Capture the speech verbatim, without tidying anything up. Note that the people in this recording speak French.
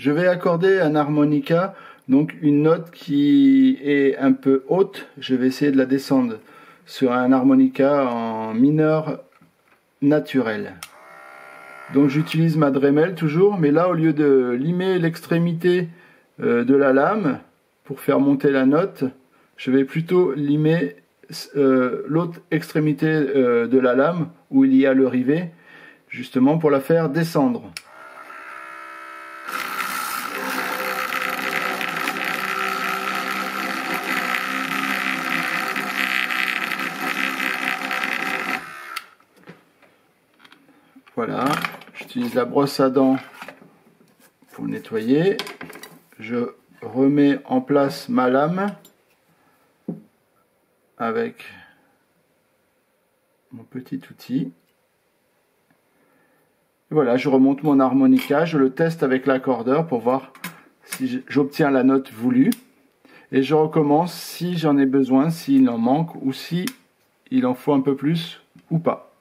Je vais accorder un harmonica, donc une note qui est un peu haute. Je vais essayer de la descendre sur un harmonica en mineur naturel. Donc j'utilise ma Dremel toujours, mais là au lieu de limer l'extrémité euh, de la lame pour faire monter la note, je vais plutôt limer euh, l'autre extrémité euh, de la lame où il y a le rivet, justement pour la faire descendre. Voilà, j'utilise la brosse à dents pour nettoyer. Je remets en place ma lame avec mon petit outil. Voilà, je remonte mon harmonica, je le teste avec l'accordeur pour voir si j'obtiens la note voulue. Et je recommence si j'en ai besoin, s'il en manque ou si il en faut un peu plus ou pas.